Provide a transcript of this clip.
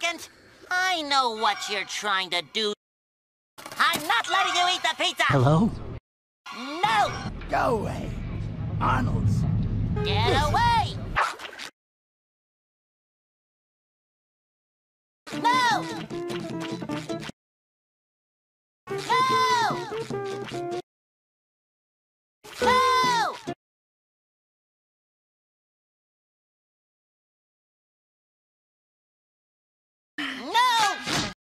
second. I know what you're trying to do. I'm not letting you eat the pizza! Hello? No! Go away, Arnold's. Get away! No! No!